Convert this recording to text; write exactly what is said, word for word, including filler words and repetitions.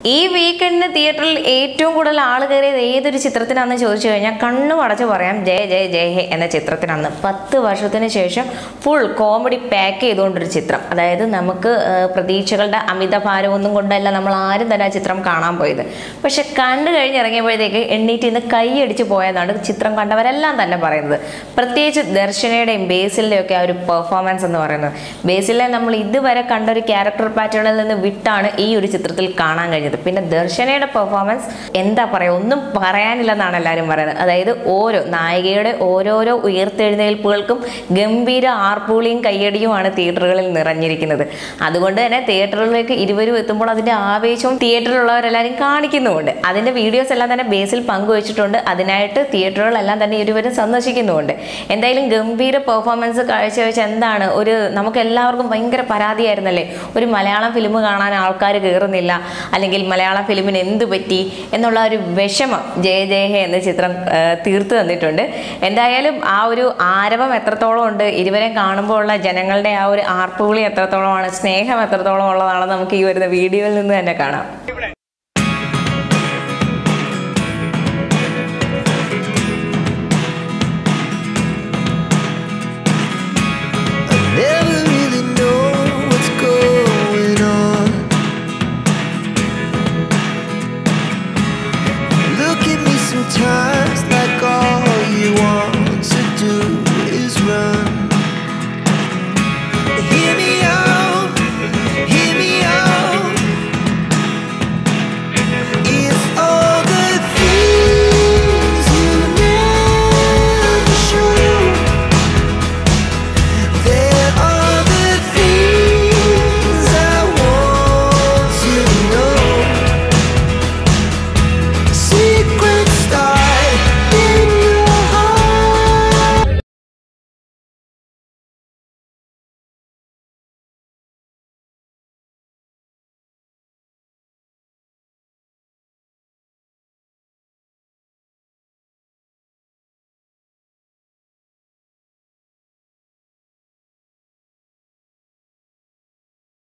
ഈ വീക്കെൻഡിന് തിയേറ്ററിൽ ഏറ്റവും കൂടുതൽ ആൾ കയറിയത് ഏതൊരു ചിത്രത്തിനാണെന്ന് ചോദിച്ചു കഴിഞ്ഞാൽ കണ്ണു അടച്ചു പറയാം ജയ ജയ ജയ ഹേ എന്ന ചിത്രത്തിനാണ്. പത്ത് വർഷത്തിന് ശേഷം ഫുൾ കോമഡി പാക്ക് ചെയ്തുകൊണ്ടൊരു ചിത്രം. അതായത് നമുക്ക് പ്രതീക്ഷകളുടെ അമിത ഭാരമൊന്നും കൊണ്ടല്ല നമ്മൾ ആരും തന്നെ ആ ചിത്രം കാണാൻ പോയത്. പക്ഷെ കണ്ടു കഴിഞ്ഞിറങ്ങിയപ്പോഴത്തേക്ക് എണ്ണീറ്റ് ഇന്ന് കൈയടിച്ച് പോയതാണ് ചിത്രം കണ്ടവരെല്ലാം തന്നെ പറയുന്നത്. പ്രത്യേകിച്ച് ദർശനയുടെയും ബേസിലിൻ്റെയും ഒക്കെ ആ ഒരു പെർഫോമൻസ് എന്ന് പറയുന്നത്. ബേസിലെ നമ്മൾ ഇതുവരെ കണ്ട ഒരു ക്യാരക്ടർ പാറ്റേണിൽ നിന്ന് വിട്ടാണ് ഈ ഒരു ചിത്രത്തിൽ കാണാൻ കഴിഞ്ഞത്. പിന്നെ ദർശനയുടെ പെർഫോമൻസ് എന്താ പറയുക, ഒന്നും പറയാനില്ലെന്നാണ് എല്ലാവരും പറയുന്നത്. അതായത് ഓരോ നായികയുടെ ഓരോരോ ഉയർത്തെഴുന്നേൽപ്പുകൾക്കും ഗംഭീര ആർപ്പുളിയും കയ്യടിയുമാണ് തിയേറ്ററുകളിൽ നിറഞ്ഞിരിക്കുന്നത്. അതുകൊണ്ട് തന്നെ തിയേറ്ററുകളിലേക്ക് ഇരുവരും എത്തുമ്പോൾ അതിൻ്റെ ആവേശവും തിയേറ്ററിലുള്ളവരെല്ലാവരും കാണിക്കുന്നുമുണ്ട്. അതിൻ്റെ വീഡിയോസ് എല്ലാം തന്നെ ബേസിൽ പങ്കുവച്ചിട്ടുണ്ട്. അതിനായിട്ട് തിയേറ്ററുകളെല്ലാം തന്നെ ഇരുവരും സന്ദർശിക്കുന്നുമുണ്ട്. എന്തായാലും ഗംഭീര പെർഫോമൻസ് കാഴ്ചവെച്ച് എന്താണ് ഒരു നമുക്ക് എല്ലാവർക്കും ഭയങ്കര പരാതിയായിരുന്നല്ലേ, ഒരു മലയാളം ഫിലിം കാണാൻ ആൾക്കാർ കയറുന്നില്ല, അല്ലെങ്കിൽ മലയാളം ഫിലിമിന് എന്ത് പറ്റി എന്നുള്ള ഒരു വിഷമം ജയ ജയ ഹേ എന്ന ചിത്രം തീർത്തു തന്നിട്ടുണ്ട്. എന്തായാലും ആ ഒരു ആരവം എത്രത്തോളം ഉണ്ട്, ഇരുവരെയും കാണുമ്പോൾ ഉള്ള ജനങ്ങളുടെ ആ ഒരു ആർപ്പുവിളി എത്രത്തോളമാണ്, സ്നേഹം എത്രത്തോളം ഉള്ളതാണെന്ന് നമുക്ക് ഈ വരുന്ന വീഡിയോയിൽ നിന്ന് തന്നെ കാണാം.